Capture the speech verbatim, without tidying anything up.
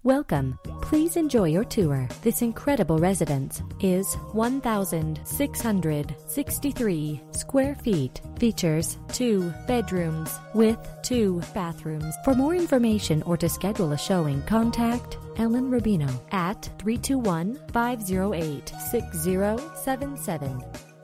Welcome. Please enjoy your tour. This incredible residence is one thousand six hundred sixty-three square feet. Features two bedrooms with two bathrooms. For more information or to schedule a showing, contact Ellen Rubino at three two one, five zero eight, six zero seven seven.